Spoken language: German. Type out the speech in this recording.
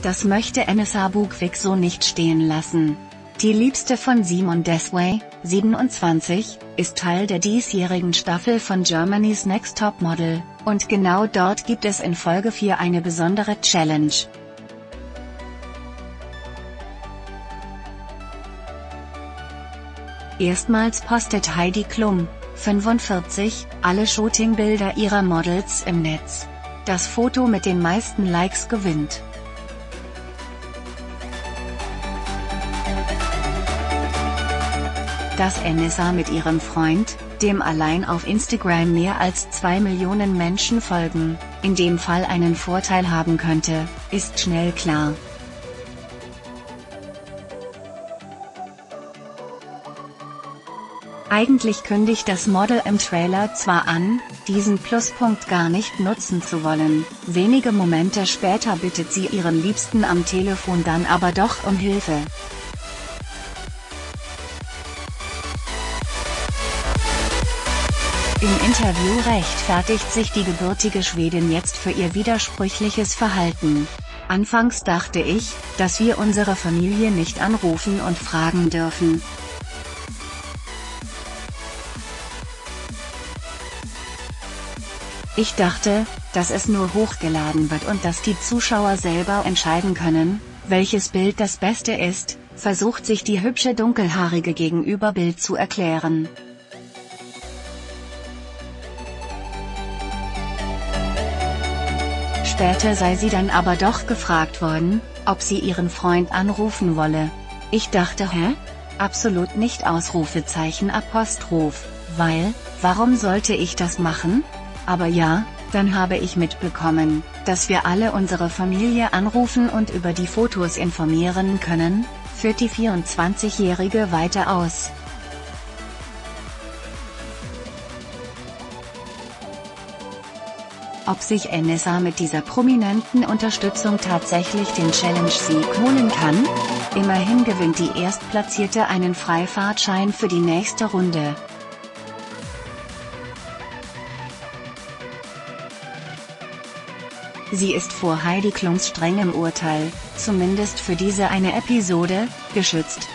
Das möchte Enessa Buchwig so nicht stehen lassen. Die Liebste von Simon Desway, 27, ist Teil der diesjährigen Staffel von Germany's Next Top Model, und genau dort gibt es in Folge 4 eine besondere Challenge. Erstmals postet Heidi Klum, 45, alle Shootingbilder ihrer Models im Netz. Das Foto mit den meisten Likes gewinnt. Dass Enessa mit ihrem Freund, dem allein auf Instagram mehr als 2 Millionen Menschen folgen, in dem Fall einen Vorteil haben könnte, ist schnell klar. Eigentlich kündigt das Model im Trailer zwar an, diesen Pluspunkt gar nicht nutzen zu wollen, wenige Momente später bittet sie ihren Liebsten am Telefon dann aber doch um Hilfe. Im Interview rechtfertigt sich die gebürtige Schwedin jetzt für ihr widersprüchliches Verhalten. Anfangs dachte ich, dass wir unsere Familie nicht anrufen und fragen dürfen. Ich dachte, dass es nur hochgeladen wird und dass die Zuschauer selber entscheiden können, welches Bild das Beste ist, versucht sich die hübsche Dunkelhaarige gegenüber Bild zu erklären. Später sei sie dann aber doch gefragt worden, ob sie ihren Freund anrufen wolle. Ich dachte, hä? Absolut nicht Ausrufezeichen Apostroph, weil, warum sollte ich das machen? Aber ja, dann habe ich mitbekommen, dass wir alle unsere Familie anrufen und über die Fotos informieren können, führt die 24-Jährige weiter aus. Ob sich Enessa mit dieser prominenten Unterstützung tatsächlich den Challenge-Sieg holen kann? Immerhin gewinnt die Erstplatzierte einen Freifahrtschein für die nächste Runde. Sie ist vor Heidi Klums strengem Urteil, zumindest für diese eine Episode, geschützt.